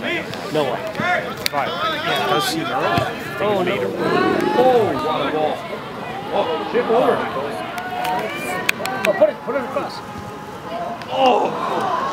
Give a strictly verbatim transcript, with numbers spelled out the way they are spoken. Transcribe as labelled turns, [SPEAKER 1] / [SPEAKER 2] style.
[SPEAKER 1] No one.
[SPEAKER 2] Right. Yeah, it does seem early.
[SPEAKER 1] Oh, no.
[SPEAKER 3] Oh, what a ball. Oh, chip over.
[SPEAKER 1] Oh, put it, put it across.
[SPEAKER 3] Oh.